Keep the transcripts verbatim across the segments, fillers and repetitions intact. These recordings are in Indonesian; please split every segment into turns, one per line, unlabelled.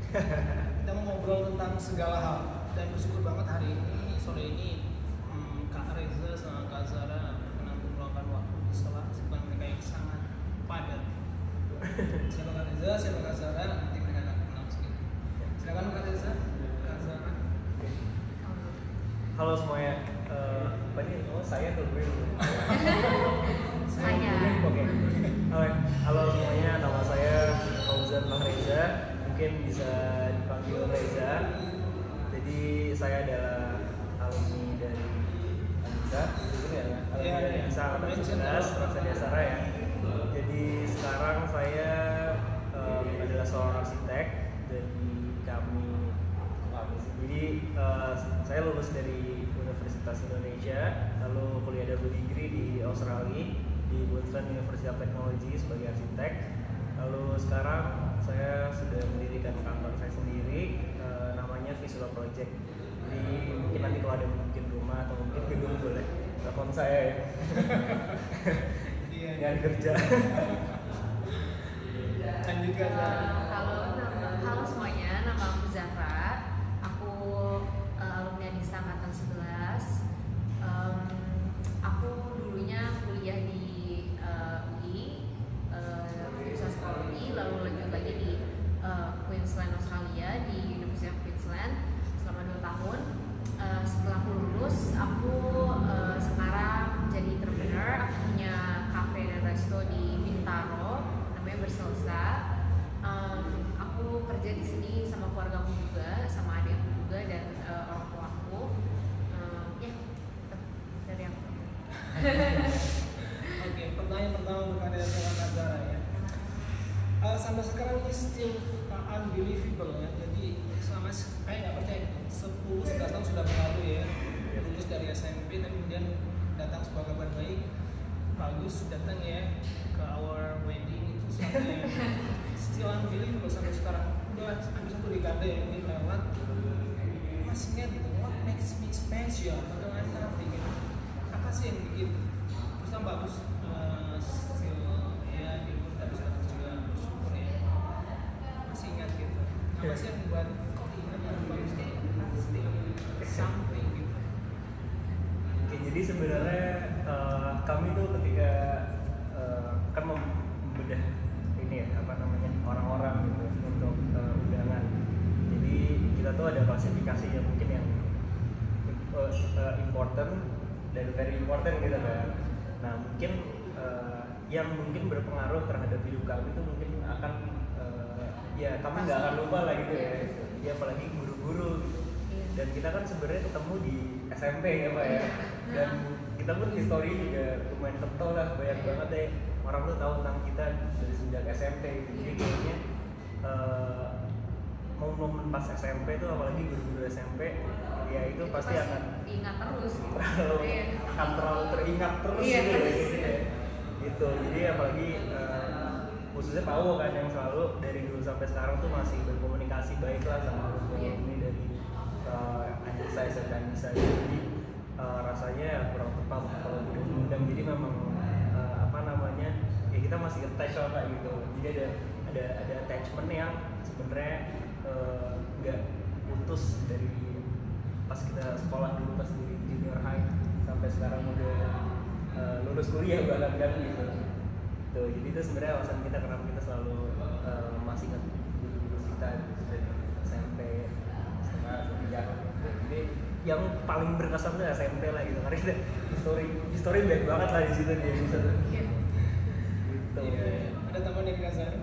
Kita mau ngobrol tentang segala hal dan bersyukur banget hari ini sore ini hmm, Kak Reza sama Kak Zara berkenan untuk meluangkan waktu di sela kesibukan mereka yang sangat padat. Siapa Kak Reza, siapa Kak Zara, nanti mereka akan kenal sedikit. Silakan Kak Reza, Kak Zara.
Halo semuanya, uh, apa nih? Oh saya tuh gue.
Saya.
Oke. Halo, halo semuanya, nama saya Fauzan Mahreza. Mungkin bisa dipanggil Reza. Jadi saya adalah alumni dari Anissa, gitu ya? Alumni dari Anissa angkatan sebelas, Raksa Dasara ya. Jadi sekarang saya um, adalah seorang arsitek dari kami. Jadi uh, saya lulus dari Universitas Indonesia, lalu kuliah double degree di Australia di Queensland University of Technology sebagai arsitek. Lalu sekarang saya sudah mendirikan kantor saya sendiri, uh, namanya Visual Project. Jadi mungkin nanti kalau ada mungkin rumah atau mungkin gedung boleh telepon saya ya.
Iya.
Nyari kerja.
Lanjut Kak Zara.
Uh, halo, nama, halo semuanya, nama aku Zahra. Aku uh, alumni Anissa angkatan sebelas. Um, aku dulunya kuliah di uh, U I, uh, Universitas Psikologi, lalu lanjut lagi di uh, Queensland Australia di University of Queensland selama dua tahun. Uh, setelah aku lulus, aku uh, sekarang jadi entrepreneur. Aku punya cafe dan resto di Bintaro, namanya Berselsa. Um, aku kerja di sini sama keluarga aku juga, sama adik aku juga dan uh, orang tua aku. Um, ya, itu dari aku.
Oke, pertanyaan pertama untuk Kak Reza dan Kak Zara ya. Uh, sampai sekarang ini still uh, unbelievable ya. Jadi selama kayak nggak percaya sepuluh sebelas tahun sudah berlalu ya. Lulus dari S M P dan kemudian datang sebuah kabar baik, bagus datang ya ke our wedding itu sampai still unbelievable sampai sekarang udah hampir satu dekade ya ini lewat. Masih ingat gitu, what makes me special atau nothing gitu. Apa sih yang bikin terus yang bagus uh, still ya di umur tapi sekarang juga bersyukur ya masih ingat gitu. Apa sih yang membuat kok ingat yang bagus kayak pasti something gitu.
Oke, jadi sebenarnya uh, kami tuh ketika uh, kan membedah ini ya apa namanya orang-orang gitu untuk uh, undangan. Jadi kita tuh ada klasifikasi yang mungkin yang uh, uh, important dan very important gitu kan. Nah mungkin uh, yang mungkin berpengaruh terhadap hidup kami itu mungkin akan uh, ya kami nggak akan lupa lah gitu ya. Ya apalagi guru-guru gitu. Dan kita kan sebenarnya ketemu di S M P ya Pak ya. Dan kita pun histori juga lumayan kental lah, banyak banget deh orang tuh tahu tentang kita dari sejak S M P gitu. Jadi kayaknya uh, momen-momen pas S M P tuh apalagi guru-guru S M P ya itu, itu pasti, pasti akan
diingat terus gitu.
terlalu, akan terlalu teringat terus
iya,
gitu,
terus.
gitu ya. Gitu. Jadi apalagi uh, khususnya Pau kan yang selalu dari dulu sampai sekarang tuh masih berkomunikasi baik lah sama guru
iya.
ini dari uh, Anissa, S M P Anissa. Jadi uh, rasanya kurang tepat kalau udah diundang. Jadi memang uh, apa namanya ya kita masih attach lah gitu. Jadi ada ada ada attachment yang sebenarnya nggak uh, putus dari pas kita sekolah dulu pas di junior high sampai sekarang udah uh, lulus kuliah bahkan kan gitu. Tuh, jadi itu sebenarnya alasan kita kenapa kita selalu uh, masih ingat guru-guru kita gitu, dari S M P sama kuliah. Jadi yang paling berkesan tuh S M P lah gitu, karena kita history history banyak banget lah di situ dia bisa tuh.
Iya.
Gitu. Iya. Ada tambahan dari Kak Zara?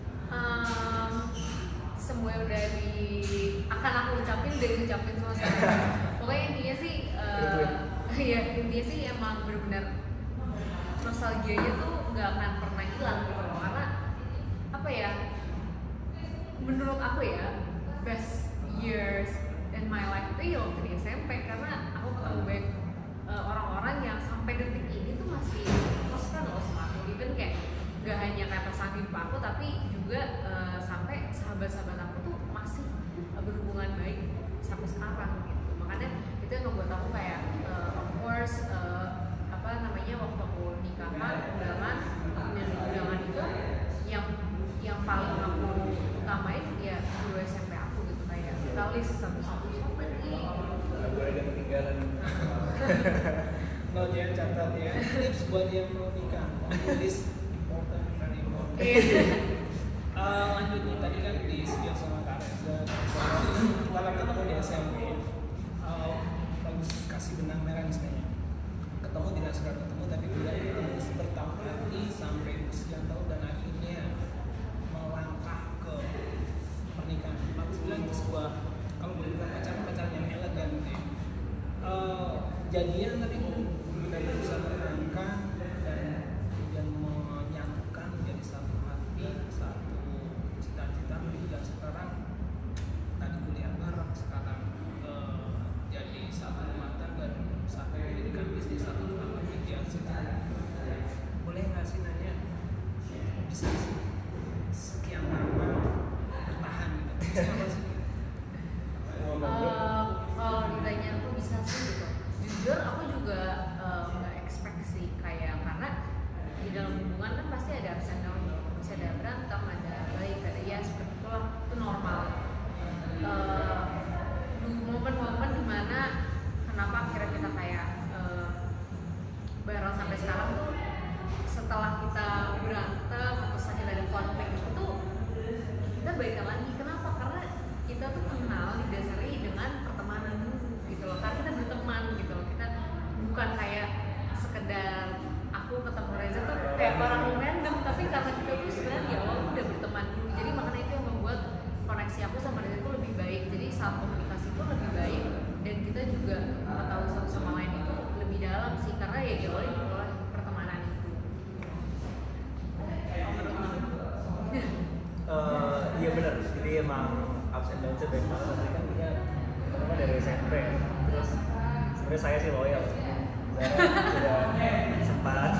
Um, semua udah di akan aku ucapin udah diucapin sama saya. Pokoknya intinya sih, uh, ya intinya sih emang benar-benar nostalgianya tuh nggak akan pernah hilang gitu loh, karena apa ya? Menurut aku ya best years in my life itu ya waktu di S M P, karena aku ketemu banyak uh, orang-orang yang sampai detik ini tuh masih close friend loh sama aku, even kayak gak hanya kayak pasangan hidup aku tapi juga uh, sampai sahabat-sahabat aku tuh masih uh, berhubungan baik sampai sekarang gitu. Makanya itu yang ngebuat aku kayak uh, of course uh, apa namanya waktu aku nikahan undangan dan undangan itu yang yang paling aku utamain ya dulu S M P list satu-satu siapa nih.
Nggak boleh ada ketinggalan.
No, jangan catat ya. Tips buat yang mau nikah. List important, very important. uh, lanjut nih, tadi kan di spill sama Kak Reza. Kita kan ketemu di S M P. Uh, bagus kasih benang merah nih sebenarnya. Ketemu tidak sekedar ketemu, tapi tidak ketemu bertahun-tahun sampai sekian tahun dan akhirnya melangkah ke pernikahan. Bagus bilang itu sebuah, kalau boleh bilang pacaran pacaran yang elegan gitu ya. Uh, jadian tapi benar-benar bisa menenangkan dan dan menyatukan menjadi satu hati, satu cita-cita gitu. Dan sekarang tadi kuliah bareng, sekarang uh, jadi satu rumah tangga dan satu pendidikan bisnis, satu tempat pendidikan. Boleh nggak sih nanya bisa sih sekian lama bertahan gitu? Siapa sih?
Uh, kalau ditanya aku bisa sih gitu. Jujur aku juga nggak uh, expect sih kayak karena di dalam hubungan kan pasti ada ups and down, bisa ada berantem, ada baik, ada ya seperti itulah, itu normal. Uh, momen-momen dimana kenapa akhirnya kita kayak uh, bareng sampai sekarang tuh setelah kita berantem atau sakit ada konflik itu kita baikan lagi. Kenapa? Karena kita tuh kenal didasari dengan pertemanan gitu loh, karena kita berteman gitu loh, kita bukan kayak sekedar aku ketemu Reza tuh kayak orang random, tapi karena kita tuh sebenarnya di awal udah berteman dulu, jadi makanya itu yang membuat koneksi aku sama Reza tuh lebih baik, jadi saat komunikasi pun lebih baik dan kita juga tahu satu sama lain itu lebih dalam sih, karena ya diawali oleh pertemanan itu. Oh, menurut kamu?
Uh, iya benar, jadi emang ups and downs-nya banyak banget. Tadi kan dia pertama dari S M P, terus sebenarnya saya sih loyal. Saya sudah sempat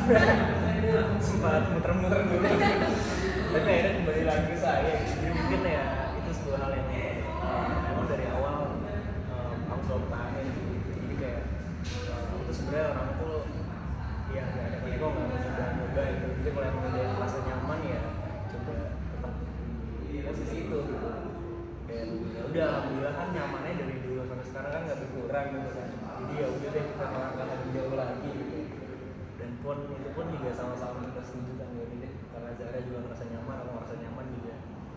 sempat muter-muter dulu, tapi akhirnya kembali lagi ke saya. Jadi mungkin ya itu sebuah hal yang uh, memang dari awal uh, aku selalu tahanin. Jadi kayak uh, itu sebenarnya orang tuh ya nggak ada ego, nggak mau coba-coba gitu. Jadi kalau emang udah merasa nyaman ya coba tetap di posisi itu gitu. Dan ya udah alhamdulillah kan nyamannya dari dulu sampai sekarang kan nggak berkurang gitu kan. Jadi ya udah deh kita melangkah lebih jauh lagi gitu. Dan pun itu pun juga sama-sama kita setuju kan ya deh, karena Zara juga ngerasa nyaman, aku ngerasa nyaman juga.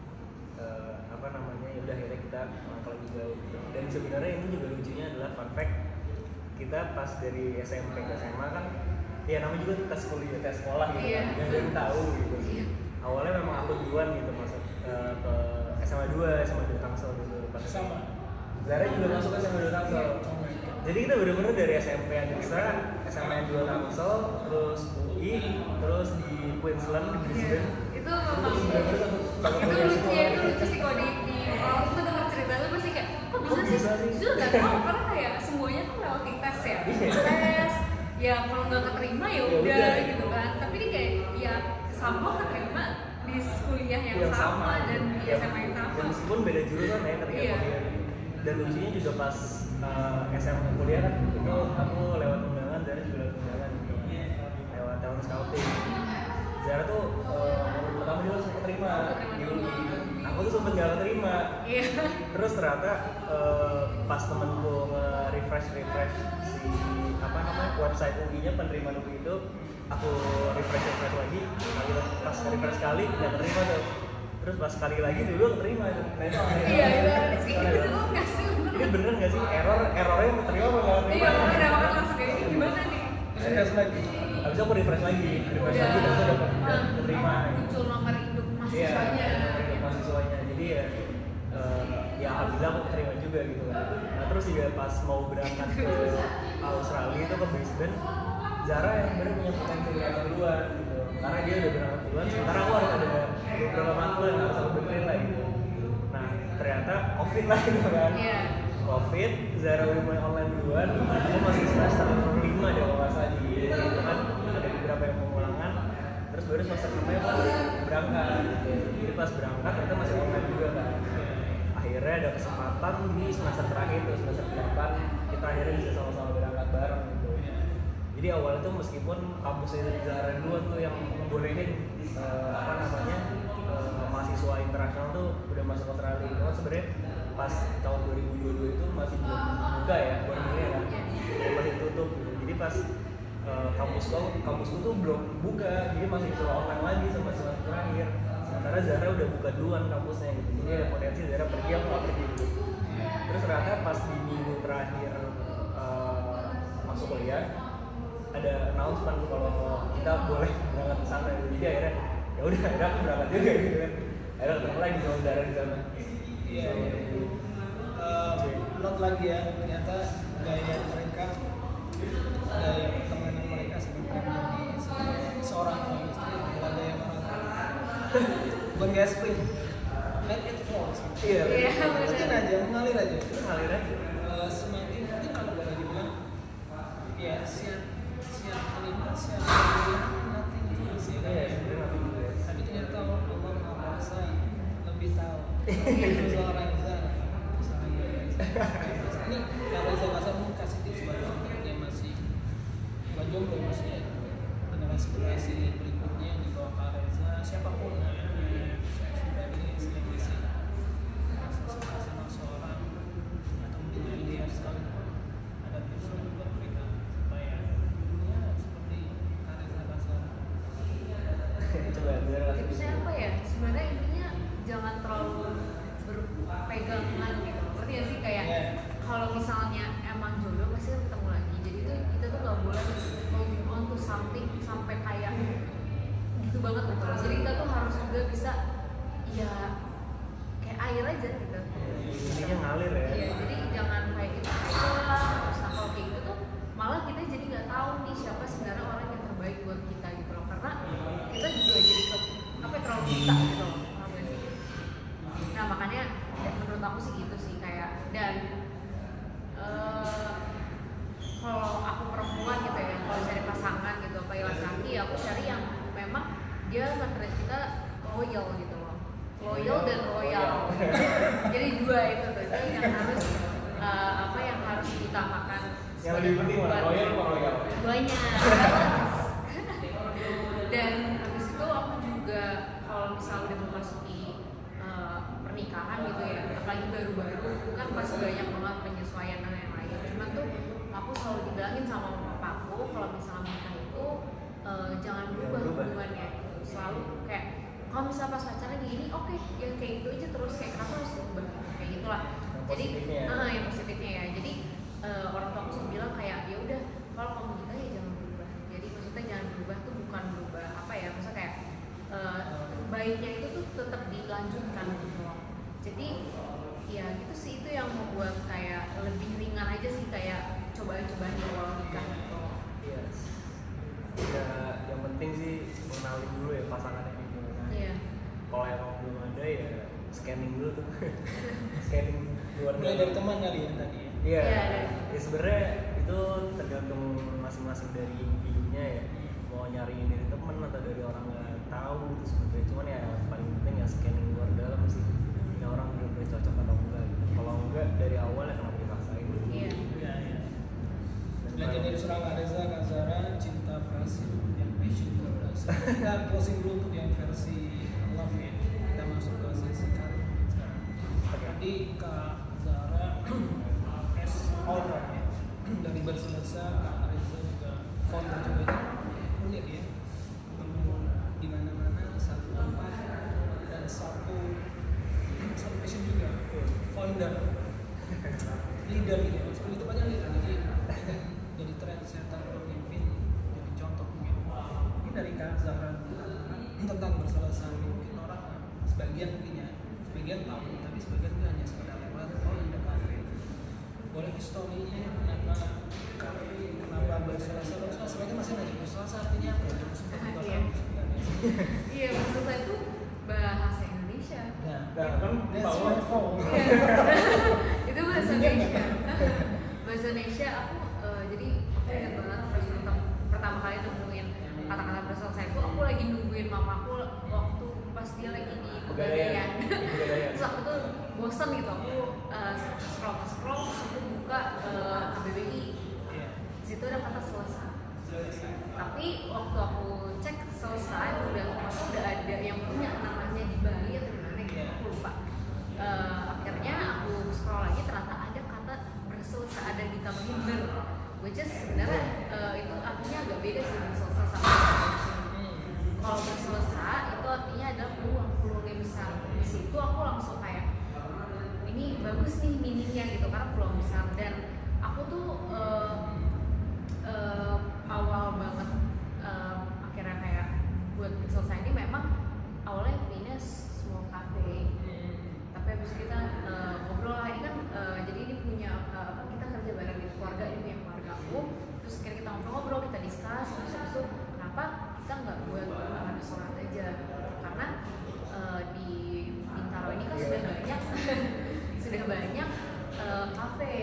Uh, apa namanya ya udah akhirnya kita melangkah lebih jauh gitu. Dan sebenarnya ini juga lucunya adalah fun fact, kita pas dari S M P ke S M A kan ya namanya juga tes kuliah, tes sekolah gitu
Iya.
kan, yang tahu gitu.
Iya.
Awalnya memang aku duluan gitu masuk uh, ke S M A dua, S M A dua Tangsel dulu pas
Sama.
Zara juga masuk ke S M A dua Tangsel. Jadi kita bener-bener dari S M P Andiksa, S M A dua Tangsel, terus U I, terus di Queensland di Brisbane.
Itu memang
Bener-bener satu satu
itu
kuliah
lucu ya, itu
sekolah.
lucu sih kalau di, di orang tuh denger cerita itu pasti kayak kok bisa
Kok
sih?
bisa sih?
Justru nggak tahu karena kayak semuanya kan melewati tes ya,
Iya.
tes ya kalau nggak keterima ya
Ya
udah
udah.
gitu kan. Tapi ini kayak ya sama keterima di kuliah yang,
Yang
sama, dan di
Ya,
S M A yang sama.
ya meskipun beda jurusan ya ketika
Iya.
kuliah. Dan lucunya juga pas uh, S M A kuliah kan itu aku lewat undangan, Zara juga lewat undangan gitu. Lewat tahun scouting. Zara tuh uh, pertama dia langsung keterima di U I. Aku tuh sempet gak keterima.
Iya.
Terus ternyata uh, pas temenku nge-refresh refresh si apa namanya website U I-nya, penerimaan U I itu, aku refresh refresh lagi, kali pas refresh sekali nggak terima tuh. Terus pas sekali lagi dulu keterima itu. Nah itu aneh.
Iya, itu rezeki bener nggak sih?
Ini bener nggak sih error errornya keterima apa nggak
Iya,
terima?
makanya orang langsung kayak ini gimana nih?
Serius lagi.
Habis itu aku refresh lagi, refresh
Udah,
lagi terus aku dapat
ah,
keterima.
muncul nomor induk
Iya,
mahasiswanya.
untuk mahasiswanya. Jadi ya, uh, ya alhamdulillah aku terima juga gitu kan. Nah terus juga pas mau berangkat ke Australia itu ke Brisbane, Zara yang benar punya potensi berangkat duluan gitu. Karena dia udah berangkat duluan, sementara aku harus ada beberapa matkul yang harus aku benerin lah gitu. Nah ternyata COVID lah gitu kan.
Iya.
COVID, Zara udah mulai online duluan, aku masih semester lima deh kalau nggak salah di itu kan ada beberapa yang pengulangan, terus baru semester enam nya baru berangkat gitu. Jadi pas berangkat ternyata masih online juga kan. Akhirnya ada kesempatan di semester terakhir tuh, semester delapan kita akhirnya bisa sama-sama berangkat bareng gitu. Jadi awalnya tuh meskipun kampusnya Zara duluan tuh yang ngebolehin uh, apa namanya uh, mahasiswa internasional tuh udah masuk Australia, itu kan sebenarnya pas tahun dua ribu dua puluh dua itu masih belum buka ya, buat ini kan, masih tutup gitu. Jadi pas uh, kampus gua, kampusku tuh belum buka, jadi masih coba online lagi sama semester terakhir. Sementara Zahra udah buka duluan kampusnya gitu, jadi ada potensi Zahra pergi apa nggak pergi gitu. Terus ternyata pas di minggu terakhir uh, masuk kuliah ada announcement kalau kita boleh berangkat ke sana gitu. Jadi akhirnya ya udah akhirnya aku berangkat juga gitu kan. Akhirnya ketemu lagi sama Zahra di sana.
Iya. Uh, not lagi ya, ternyata gaya mereka, gaya pertemanan mereka sebenarnya menjadi seorang suami istri adalah gaya orang bukan gaya spring, let it flow.
Iya.
Iya.
Mungkin aja, mengalir aja.
Ngalir aja.
Uh, semakin mungkin kalau boleh dibilang, ya siap siap terima siap terima nanti sih.
Iya, sebenarnya nanti dulu ya.
Tapi ternyata Allah Maha Kuasa lebih tahu. Seorang Zahra. Ini kalau saya rasa mau kasih tips buat orang yang masih buat jomblo maksudnya generasi generasi berikutnya yang dibawa Kak Reza siapapun ya dari S M C sama seorang atau mungkin dia sekarang ada tips yang buat mereka supaya ya seperti Kak Reza rasa
Coba Zahra kasih
Tipsnya apa ya? Sebenarnya intinya jangan terlalu berpegangan gitu. Berarti ya sih kayak
Yeah.
kalau misalnya emang jodoh pasti kan ketemu lagi. Jadi tuh kita tuh nggak boleh moving on to something sampai kayak gitu banget gitu. Jadi kita tuh harus juga bisa ya kayak air aja gitu.
intinya ngalir ya.
Iya, jadi jangan kayak kita lah. Terus nah, kalau kayak gitu tuh malah kita jadi nggak tahu nih siapa sebenarnya orang yang terbaik buat kita gitu loh. Karena kita juga jadi ke, apa terlalu kita gitu loh. Paham nggak sih? Nah makanya ya, menurut aku sih gitu sih kayak dan uh, kalau aku perempuan gitu ya kalau cari pasangan gitu apa laki-laki ya aku cari yang memang dia nge-treat kita loyal gitu loh, loyal dan royal. Jadi dua itu tuh itu yang harus uh, apa yang harus diutamakan.
Yang lebih penting mana royal apa royal?
Duanya. Dan habis itu aku juga kalau misalnya udah memasuki uh, pernikahan gitu ya, apalagi baru-baru kan pasti banyak banget penyesuaian dan lain-lain. Cuman tuh aku selalu dibilangin sama mama papaku kalau misalnya menikah itu uh, jangan berubah hubungannya gitu. Selalu kayak kalau misalnya pas pacaran gini, oke, okay, ya kayak gitu aja terus kayak kenapa harus berubah gitu, kayak gitulah.
Yang
Jadi,
positifnya ya.
ah yang positifnya ya. Jadi uh, orang tua aku selalu bilang kayak ya udah kalau kamu nikah ya jangan berubah. Jadi maksudnya jangan berubah tuh bukan berubah apa ya, maksudnya kayak uh, baiknya itu tuh tetap dilanjutkan gitu loh. Jadi ya gitu sih, itu yang membuat kayak lebih ringan aja sih kayak cobaan-cobaan di awal nikah gitu.
Iya. Ya, yang penting sih mengenali dulu ya pasangannya gitu. Nah,
Iya.
kalau emang belum ada ya scanning dulu tuh. Scanning luar
mulai dari teman kali ya tadi ya.
Iya.
Iya, ada.
Ya sebenarnya itu tergantung masing-masing dari individunya ya. Mau nyariin dari teman atau dari orang nggak tahu itu sebetulnya. Cuman ya paling penting ya scanning luar dalam sih. Ini orang benar-benar cocok atau enggak gitu. Kalau enggak dari awal ya kenapa dipaksain?
Iya.
Iya, iya. Belajar dari seorang Kak Reza, Kak Zahra, cinta berhasil, yang passion juga berhasil. Kita closing dulu untuk yang versi love ya. Kita masuk ke sesi karir sekarang. Tadi Kak Zahra as owner ya. Dari Berselesa, Kak Reza juga founder juga ya. Unik ya. Ketemu di mana-mana satu tempat dan satu satu passion juga. Founder, leader gitu. Maksudnya itu banyak leader. Jadi jadi trendsetter, pemimpin, jadi contoh mungkin. Ini dari Kak Zahra tentang Berselesa. Mungkin orang sebagian mungkin ya, sebagian tahu, tapi sebagian itu hanya sekedar lewat oh ada kafe. Boleh historinya kenapa kafe, kenapa Berselesa? Berselesa sebagian masih nanya Berselesa artinya apa? Coba sempat kita
Iya.
tahu.
Iya, maksud saya itu bahasa Indonesia.
Nah,
Nah, kan
that's
power.
your phone.
Itu bahasa
Intinya
Indonesia.
apa?
Bahasa Indonesia aku uh, jadi aku ingat banget pas pertama, pertama kali nemuin kata-kata Berselesa itu aku lagi nungguin mamaku waktu pas dia lagi di Pegadaian.
Pegadaian.
Terus aku tuh bosen gitu, aku uh, scroll scroll terus aku buka uh, K B B I.
Iya.
Di situ ada kata selesai. Tapi waktu aku cek selesai itu udah masa udah ada yang punya namanya di Bali atau di mana gitu, aku lupa. Uh, akhirnya aku itu aku langsung kayak ini bagus nih minimnya gitu karena peluang besar. Dan aku tuh uh, uh, awal banget uh, akhirnya kayak buat selesai ini memang awalnya pindah small cafe, tapi habis itu kita uh, ngobrol lah, ini kan uh, jadi ini punya uh, kita kerja bareng di keluarga, ini punya keluarga aku, terus akhirnya kita ngobrol-ngobrol, kita discuss, terus habis itu kenapa kita nggak buat uh, restoran aja, karena uh, di Bintaro ini kan sudah banyak sudah banyak uh, kafe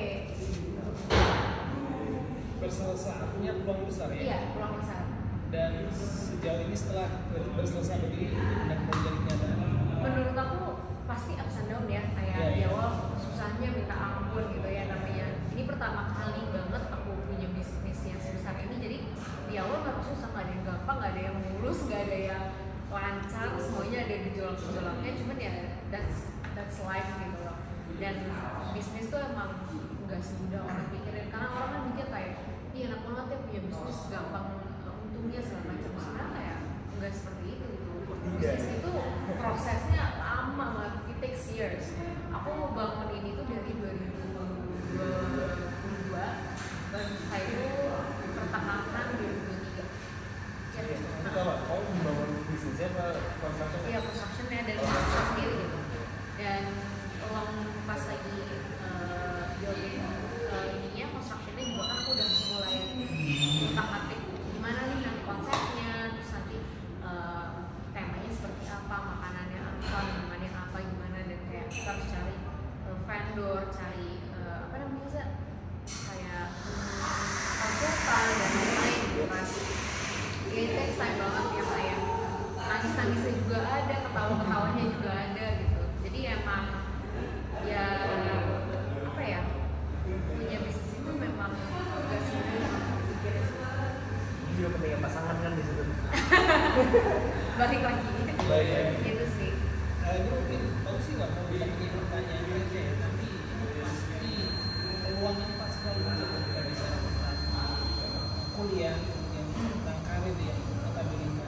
berselesai, punya peluang besar ya?
Iya, peluang besar.
Dan sejauh ini setelah berselesai berdiri itu benar-benar jadi kenyataan?
Menurut aku pasti ups and down ya, kayak
yeah,
di
yeah.
awal susahnya minta ampun gitu ya, namanya ini pertama kali banget aku punya bisnis yang sebesar ini, jadi di awal nggak susah, nggak ada yang gampang, nggak ada yang mulus, nggak ada yang lancar, semuanya ada gejolak-gejolaknya, cuman ya that's that's life gitu loh. Dan bisnis tuh emang nggak semudah orang pikirin, karena orang kan mikir kayak iya enak banget ya punya bisnis, gampang untungnya segala macam, sebenarnya kayak nggak seperti itu gitu. Bisnis itu prosesnya lama banget, it takes years. Aku bangun ini tuh dari dua ribu dua puluh dua dan saya itu pertengahan dua ribu dua puluh tiga.
Jadi, itu apa? Kamu membangun bisnisnya apa construction?
Iya, constructionnya dan usaha sendiri gitu. Dan long pas lagi uh, building uh, ininya, constructionnya juga kan aku udah mulai utak-atik gimana nih nanti konsepnya, terus nanti uh, temanya seperti apa, makanannya apa, minumannya apa, gimana, dan kayak kita harus cari uh, vendor, cari uh, apa namanya sih, kayak um, konsultan dan lain-lain gitu kan. Ya itu takes time banget ya, kayak nangis-nangisnya juga ada, ketawa-ketawanya juga ada gitu. Jadi emang ya apa ya, punya bisnis itu memang gak semudah pikirin sih.
Ini juga pentingnya pasangan kan di situ.
Balik lagi
Baik.
gitu sih.
Uh, ini mungkin aku sih nggak mau bilang ini pertanyaan aja ya, tapi pasti peluang yang pas sekali untuk kita bisa lakukan kuliah yang tentang karir yang notabene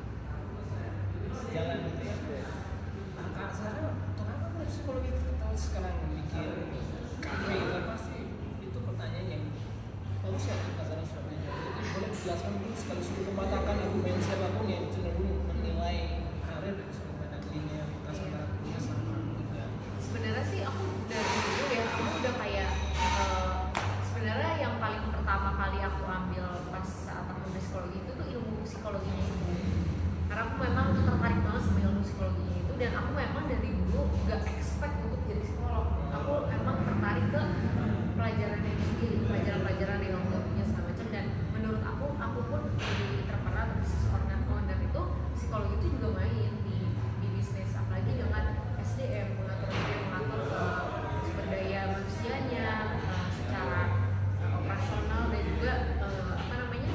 jalan gitu ya. Nah, kak Sarah, kenapa tuh psikologi tahu sekarang bikin kafe itu pasti itu pertanyaan yang bagus ya kak Sarah sudah nanya. Jadi boleh dijelaskan dulu sekali sudah mematahkan argumen siapapun yang cenderung menilai karir dan sebagainya linearitas antara kuliah sama juga.
Sebenarnya sih aku dari dulu ya, aku udah kayak uh, sebenarnya yang paling pertama kali aku ambil pas saat aku ambil psikologi itu tuh ilmu psikologinya itu, karena aku memang tertarik banget sama ilmu psikologinya itu, dan aku memang dari dulu gak expect untuk jadi psikolog. Aku emang tertarik ke pelajarannya itu sendiri, pelajaran-pelajaran yang aku punya segala macam, dan menurut aku, aku pun jadi entrepreneur atau bisnis owner itu psikologi itu juga main di, di bisnis, apalagi dengan S D M, mengatur S D M, mengatur uh, sumber daya manusianya uh, secara uh, operasional, dan juga uh, apa namanya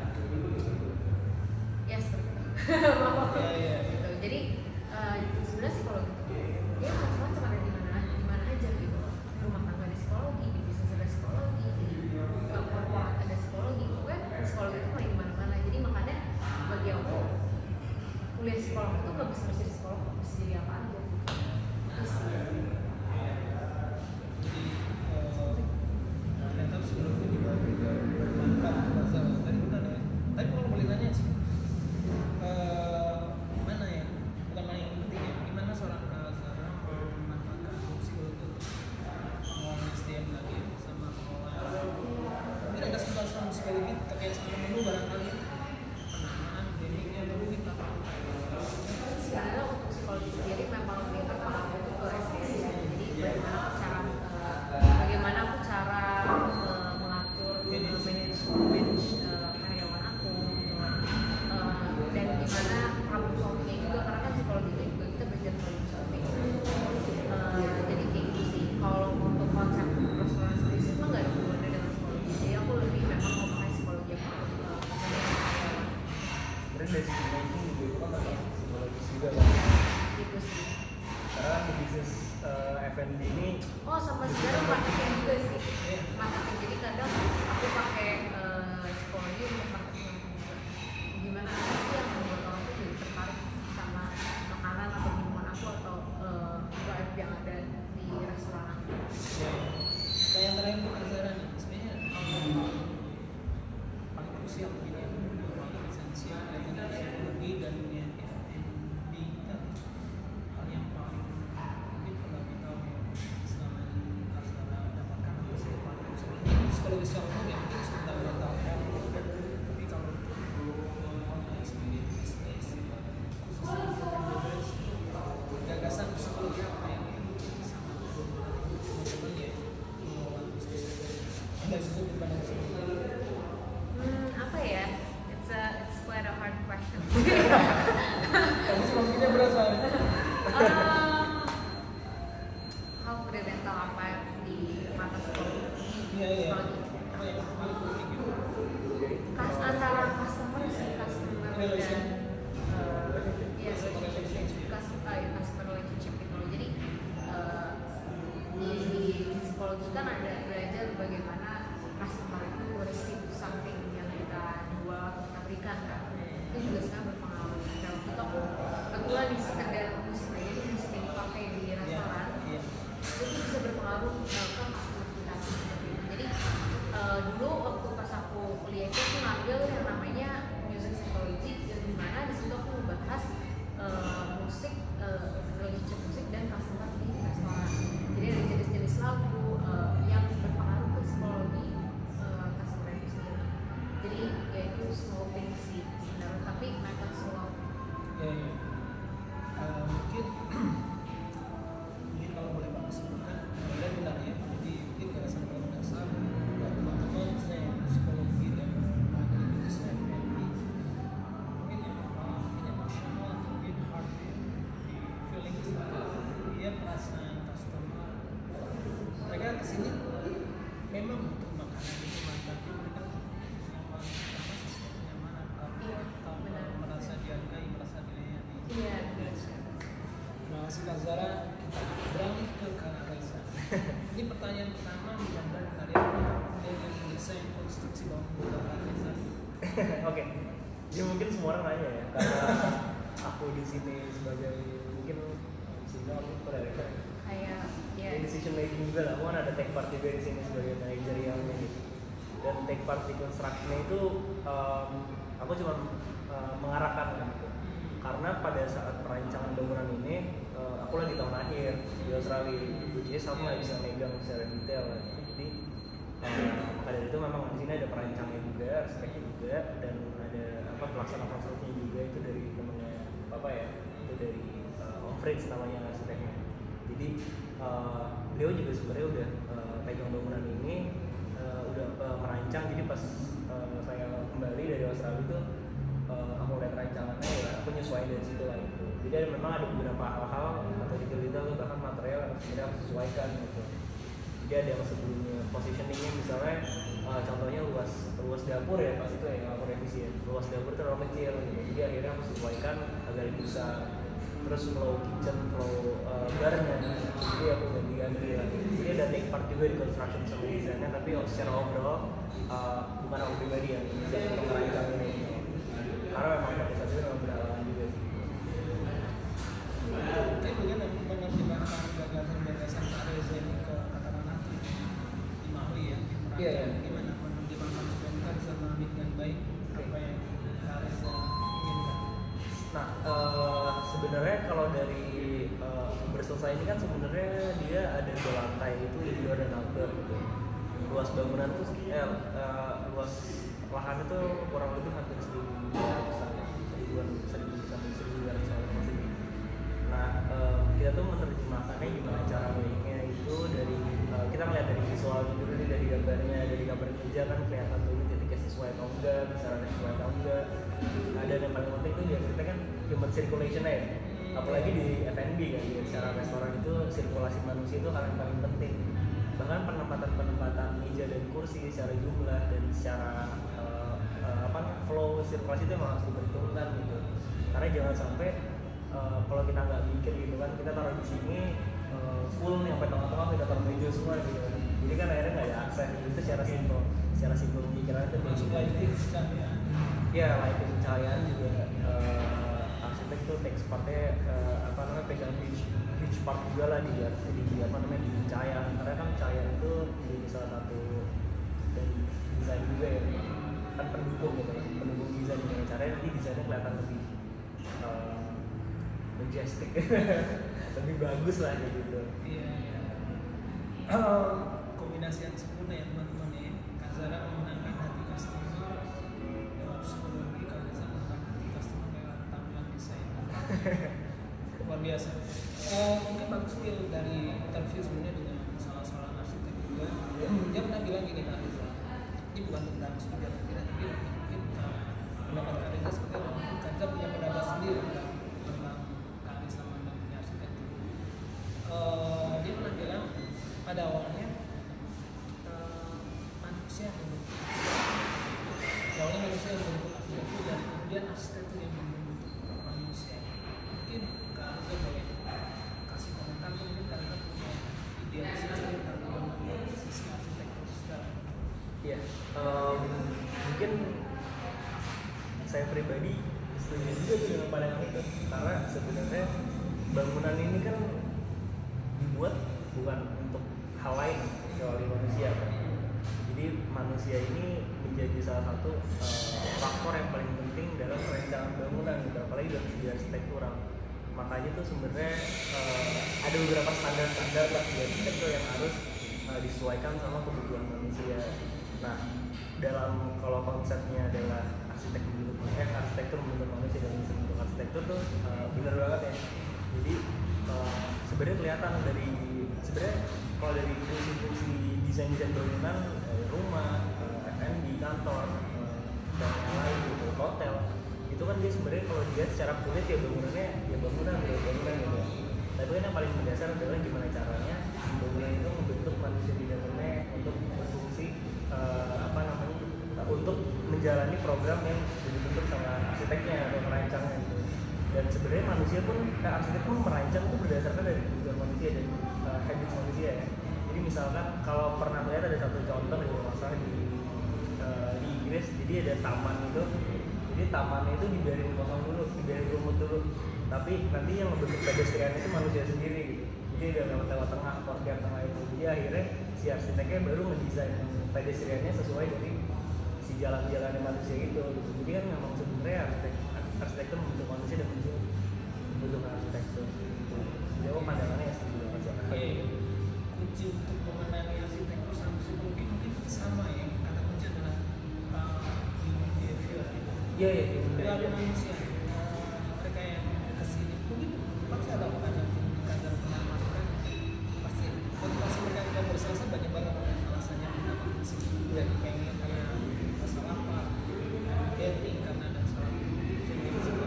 ya seperti itu.
Ya, ya.
Gitu. Jadi uh, sebenarnya psikologi itu dia macam-macam, ada di mana di mana aja gitu. Rumah tangga ada psikologi, di bisnis ada psikologi, di uh, korporat ada psikologi. Pokoknya psikologi itu main di mana-mana. Jadi makanya bagi aku kuliah psikolog itu gak bisa jadi psikolog, bisa jadi apa aja. Itu sih.
Jadi uh, ternyata psikologi juga juga bermanfaat bahasa tadi benar ya. Tapi kalau boleh tanya sih, uh, gimana ya? Bukan mana yang penting ya. Gimana seorang Kak Sarah memanfaatkan psikologi untuk mengolah S D M lagi sama mengolah mungkin ada sesuatu psikologi terkait sama menu barangkali penanaman, gamingnya atau mungkin apa?
Sebenarnya untuk psikologi sendiri memang lebih terpengaruh itu ke resiliensi. Jadi bagaimana aku cara uh, bagaimana aku cara uh, mengatur uh, manage manage uh, karyawan aku gitu. Uh, dan gimana problem solvingnya juga, karena kan psikologi itu juga kita belajar problem solving. Uh, jadi kayak gitu sih. Kalau untuk konsep restoran sendiri itu nggak ada hubungannya dengan psikologi. Jadi aku lebih memang mau pakai psikologi yang uh,
Sebenarnya dari sisi making juga itu kan termasuk psikologis juga kan.
gitu sih.
Karena di bisnis uh, F and B ini
Oh, sama sebenarnya marketing juga sih. Marketing, jadi kadang aku pakai uh, psikologi untuk marketing juga. Gimana sih yang membuat orang tuh jadi tertarik sama makanan atau minuman aku, atau uh,
dari seorang umum ya mungkin sebentar mental health, tapi kalau untuk ngomong sendiri bisnis khususnya entrepreneurs gagasan psikologi apa yang sama teman-teman ya mengelola bisnis ada sesuatu pada psikologi.
Hmm, apa ya? It's a it's quite a hard question.
Kamu semakinnya berasa.
um, how fundamental apa di mata psikologi?
Iya iya.
Psikologi.
Apa yang paling penting gitu?
Kas antara customer sih, customer
Relation.
dan uh, iya,
Customer relationship.
customer, uh, customer relationship gitu loh. Jadi uh, di, di psikologi kan ada belajar bagaimana customer itu receive something yang kita jual atau kita berikan kan. Itu juga sekarang berpengaruh. Kalau kita kebetulan di sekedar musik aja di musik yang dipakai di restoran,
Iya.
itu bisa berpengaruh uh, ke customer kita seperti itu. Jadi uh, dulu waktu pas aku kuliah itu aku ngambil yang namanya music psychology, yang dimana di situ aku membahas uh, musik, uh, relationship musik dan customer di restoran. Jadi ada jenis-jenis lagu uh, yang berpengaruh ke psikologi uh, customer itu sendiri. Jadi ya itu small things sih sebenarnya, tapi matters a lot.
Ya, ya. Uh, mungkin mungkin kalau boleh Pak sebutkan ada benar ya, jadi mungkin gagasan paling dasar buat teman-teman saya psikologi dan ada di bisnis F and B mungkin yang pertama mungkin emosional atau mungkin heart ya, di feelings dia perasaan customer mereka kesini memang butuh makanan minuman tapi mereka nyaman apa sih kenyamanan
Iya,
kalau
benar.
merasa dihargai merasa dilayani.
Iya, benar.
Terima kasih Kak Zara. Kita beralih ke Kak Reza. Ini pertanyaan pertama mudah-mudahan kalian kemudian yang mendesain konstruksi bangunan Kak Reza.
Oke, jadi mungkin semua orang nanya ya, karena aku di sini sebagai mungkin sehingga aku director ya.
Kayak ya
Jadi decision making juga lah, aku kan ada take part juga di sini sebagai manajerialnya gitu. Dan take part di construction itu um, aku cuma uh, mengarahkan kan gitu. Karena pada saat perancangan bangunan ini uh, aku lagi tahun akhir di Australia, which is aku nggak bisa megang secara detail kan. Jadi uh, maka dari itu memang di sini ada perancangnya juga, arsiteknya juga, dan ada apa pelaksana konstruksinya juga itu dari temennya bapak ya, itu dari uh, Om Fritz namanya arsiteknya. Jadi uh, beliau juga sebenarnya udah uh, pegang bangunan ini, uh, udah uh, merancang. Jadi pas uh, saya kembali dari Australia itu uh, aku lihat rancangannya ya aku nyesuaiin dari situ lah gitu. Jadi ada, memang ada beberapa hal-hal atau detail-detail tuh bahkan material yang sebenarnya harus disesuaikan gitu. Jadi ada yang sebelumnya positioningnya misalnya uh, contohnya luas luas dapur ya pas itu ya aku revisi ya, luas dapur terlalu kecil gitu. Jadi akhirnya aku sesuaikan agar bisa terus flow kitchen, flow uh, barnya, jadi aku ganti-ganti lagi. Jadi ada take part juga di construction sama desainnya, tapi secara overall uh, bukan aku pribadi yang untuk merancang ini, karena memang pada saat itu memang berhalangan juga sih.
Mungkin bagaimana menerjemahkan gagasan-gagasan Kak Reza ini ke katakan nanti di Mali ya, di Merauke.
Iya, iya.
Gimana menerjemahkan supaya kita bisa memahami dengan baik apa yang Kak Reza inginkan.
Nah, uh, sebenarnya kalau dari uh, berselesai ini kan sebenarnya dia ada dua lantai itu indoor dan outdoor gitu. Luas bangunan tuh eh, uh, luas lahan itu kurang lebih hampir seribu seribuan seribu sampai seribu dua ratus sini. Nah, uh, kita tuh menerjemahkannya gimana cara baiknya itu dari uh, kita ngeliat dari visualnya dulu nih, dari gambarnya, dari gambar kerja kan kelihatan dulu titiknya sesuai atau enggak, misalnya sesuai atau enggak. Nah, dan yang paling penting tuh dia kita kan human circulation ya, apalagi di F and B kan, di secara restoran itu sirkulasi manusia itu hal yang paling penting. Bahkan penempatan-penempatan meja dan kursi secara jumlah dan secara uh, uh, apa flow sirkulasi itu memang harus diperhitungkan gitu. Karena jangan sampai uh, kalau kita nggak mikir gitu kan, kita taruh di sini uh, full nih sampai tengah-tengah kita taruh meja semua gitu. Jadi kan akhirnya nggak ada aksen. Itu secara simpel, secara simpel pemikiran itu
Masuk lagi ya.
ya lighting pencahayaan juga uh, arsitek tuh take partnya uh, apa namanya pegang huge huge part juga lah di, di apa namanya di pencahayaan, karena kan cahaya itu menjadi salah satu dari desain juga ya, kan pendukung gitu kan, pendukung desain dengan caranya nanti desainnya kelihatan lebih uh, majestic lebih bagus lah gitu.
Iya, iya. Kombinasi yang sempurna ya teman-teman ya. Kak Zara memenangkan hati customer dalam psikologi, Kak Reza memenangkan hati customer lewat tampilan desain. Luar biasa. Uh, mungkin bagus nih dari interview sebenarnya dengan salah seorang arsitek juga. Dia pernah bilang gini, Kak Reza, ini bukan tentang studi atau tidak, tapi mungkin uh, pendapat Kak Reza seperti apa? Mungkin Kak Reza punya pendapat sendiri tentang tentang Kak Reza memandang dunia arsitektur. Uh, dia pernah bilang pada awalnya uh, manusia yang membentuk, awalnya manusia yang membentuk arsitektur dan kemudian arsitektur yang membentuk manusia. Mungkin Kak Reza boleh kasih komentar, mungkin Kak Reza punya idealisme tentang bagaimana sisi arsitektur sekarang.
Iya, um, mungkin saya pribadi setuju juga sih dengan pandangan itu, karena sebenarnya bangunan ini kan dibuat bukan untuk hal lain kecuali manusia kan. Jadi manusia ini menjadi salah satu uh, faktor yang paling penting dalam perencanaan bangunan gitu, apalagi dalam segi arsitektural. Makanya tuh sebenarnya uh, ada beberapa standar-standar lah di arsitektur yang harus uh, disesuaikan sama kebutuhan manusia. Nah, dalam kalau konsepnya adalah arsitek membentuk manusia, eh, arsitektur membentuk manusia dan manusia membentuk arsitektur tuh uh, benar banget ya. Jadi uh, sebenarnya kelihatan dari sebenarnya kalau dari fungsi-fungsi desain-desain bangunan, dari rumah, uh, F and B, kantor, uh, dan yang lain gitu, hotel, itu kan dia sebenarnya kalau dilihat secara kulit ya bangunannya ya bangunan ya bangunan gitu. Tapi kan yang paling mendasar adalah gimana caranya bangunan itu membentuk manusia di dalamnya untuk berfungsi uh, apa namanya uh, untuk menjalani program yang dibentuk sama arsiteknya atau perancangnya gitu. Dan sebenarnya manusia pun, nah, arsitek pun merancang itu berdasarkan dari kebutuhan manusia dan uh, habits manusia ya. Jadi misalkan kalau pernah lihat ada satu contoh di masalah di uh, di Inggris, jadi ada taman itu, jadi tamannya itu dibiarin kosong dulu, dibiarin rumput dulu, tapi nanti yang membentuk pedestrian itu manusia sendiri gitu. Jadi ada lewat-lewat tengah, courtyard tengah itu. Jadi akhirnya si arsiteknya baru ngedesain pedestriannya sesuai dari si jalan-jalannya manusia itu gitu. Jadi kan memang sebenarnya arsitek arsitektur membentuk manusia dan manusia membentuk arsitektur. Jadi aku pandangannya ya seperti itu aja.
Oke, kunci untuk memenangi arsitektur sama psikologi mungkin sama ya. Kata kunci adalah uh, human behavior.
Iya iya.
Perilaku manusia. Uh, mereka yang kesini mungkin pasti ada bukan yang kadang pernah melakukan pasti motivasi mereka untuk berselesai banyak banget alasannya kenapa kesini.
Iya.
Pengen karena masalah apa? Dating karena ada masalah. Jadi juga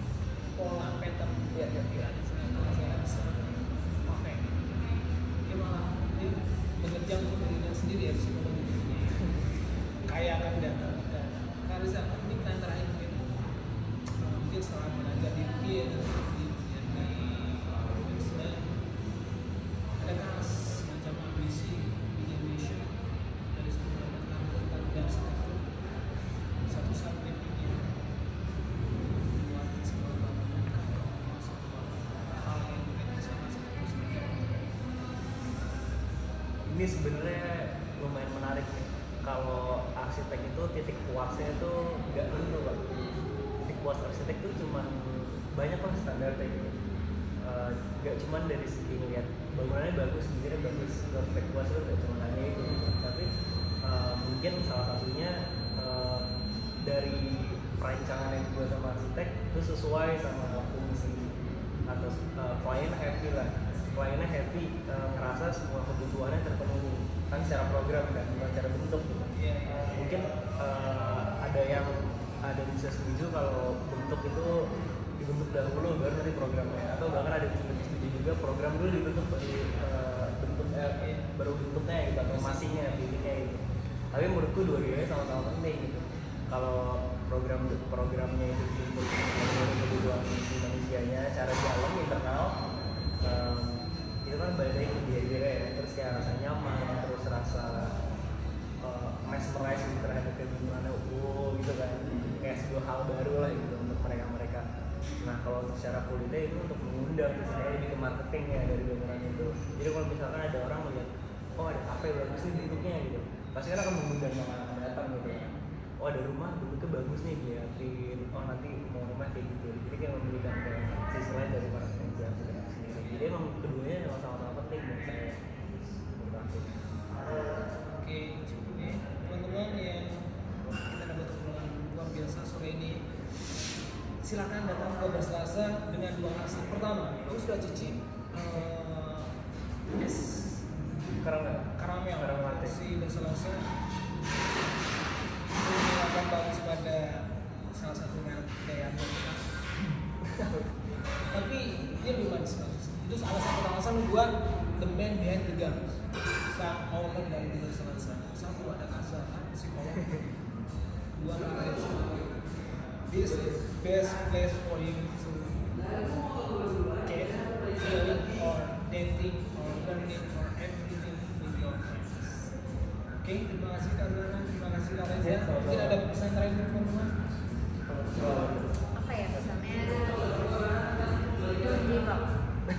pola pattern ya ya ya. Saya bisa oke. Dia malah dia bekerja untuk dirinya sendiri ya psikologi. Kaya akan data. Kak Reza, ini pertanyaan terakhir mungkin uh, mungkin setelah belajar di U I dan di di Universitas, adakah semacam ambisi, punya mission dari sebuah tentang tentang arsitektur satu saat mimpinya membuat sebuah bangunan atau sebuah hal yang mungkin bisa masuk ke sebagai
Ini sebenarnya lumayan menarik nih. Kalau arsitek itu titik puasnya itu nggak tentu pak. Titik puas arsitek itu cuma banyak lah standarnya gitu. Uh, gak cuma dari segi ngeliat bangunannya bagus, mikirnya bagus, arsitek puas itu gak cuma hanya itu. Tapi uh, mungkin salah satunya uh, dari perancangan yang dibuat sama arsitek itu sesuai sama fungsi atau uh, klien happy lah. Kliennya happy, uh, ngerasa semua kebutuhannya terpenuhi kan secara program kan, bukan secara bentuk gitu.
Iya.
Mungkin uh, ada yang ada bisa setuju kalau bentuk itu dibentuk dahulu baru nanti programnya, atau bahkan ada yang lebih setuju juga program dulu dibentuk dari uh, bentuk eh, baru bentuknya gitu atau masihnya, fisiknya gitu. Tapi menurutku dua-duanya sama-sama penting gitu. Kalau program programnya itu dibentuk dari kebutuhan manusianya, cara jalan internal um, itu kan balik lagi ke behavior ya, terus kayak rasa nyaman, terus rasa uh, mesmerize gitu terhadap kebangunannya, wow gitu kan, kayak sebuah hal baru lah gitu untuk mereka-mereka. Nah kalau untuk secara kulitnya itu untuk mengundang, misalnya lebih ke marketing ya dari bangunan itu. Jadi kalau misalkan ada orang melihat, oh ada kafe bagus nih bentuknya gitu, pasti kan akan mengundang orang datang gitu ya. Oh ada rumah bentuknya bagus nih, dilihatin, oh nanti mau rumah kayak gitu. Jadi kayak memberikan kayak sisi lain dari para penjual sendiri. Jadi emang keduanya emang sama-sama penting menurut saya. Menurut aku.
Oke, cukup ya teman-teman. silakan datang ke Berselasa dengan dua hasil. Pertama, aku sudah cicip uh, es
Karamel.
karamel
Karamel latte.
si Berselasa. Ini akan bagus pada salah satu merek gaya Amerika. Tapi dia lebih manis banget. Itu salah satu alasan gua the man behind the gun. Sang owner dari Berselasa. Satu ada Kaza, psikolog. Dua ada this is the best place for you to get healing or dating or learning or everything with your friends. Oke, okay, terima kasih Kak Zana, terima kasih Kak Reza.
Ya,
Mungkin ada pesan terakhir untuk teman-teman?
Apa ya pesannya? Don't give up.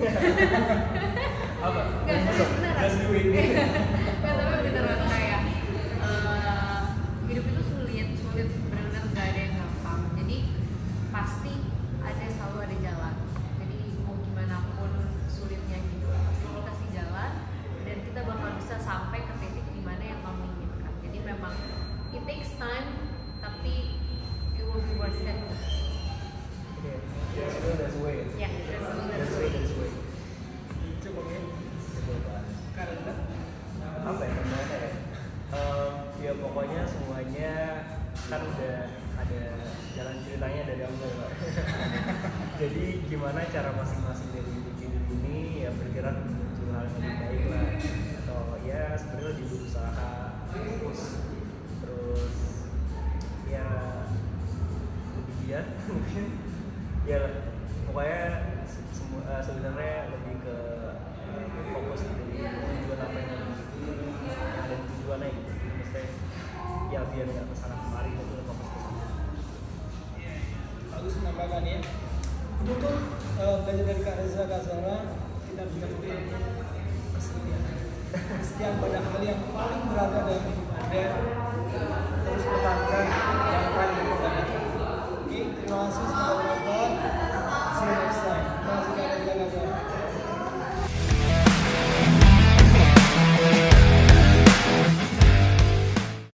Apa?
Gak serius beneran.
Just do it.
Gak tapi beneran kayak uh, hidup itu sulit, sulit benar-benar gak ada yang gampang. Jadi pasti ada selalu ada jalan. Jadi mau gimana pun sulitnya hidup pasti dikasih jalan dan kita bakal bisa sampai ke titik dimana yang kamu inginkan. Jadi memang it takes time tapi it will be worth it.
Yeah, that's way, that's way.
Ya, that's
That's way, that's way.
Coba ya,
Coba.
Kak Reza.
Apa ya namanya ya? Ehm, ya pokoknya semuanya kan udah ada jalan ceritanya dari Allah Pak. Jadi gimana cara masing-masing dari individu ini ya bergerak menuju hal yang lebih baik lah, atau ya sebenarnya lebih berusaha fokus terus ya lebih giat mungkin ya pokoknya se- semua eh, sebenarnya lebih ke eh, fokus di tujuan apa yang yang ada di tujuannya gitu. Maksudnya ya biar nggak kesana kemari gitu fokus ke sana.
Iya, bagus menambahkan ya. Untuk uh, belajar dari Kak Reza, Kak Zara, kita bisa belajar kesetiaan. Kesetiaan pada hal yang paling berharga dalam hidup Anda. Terus pertahankan yang paling berharga. Oke, terima kasih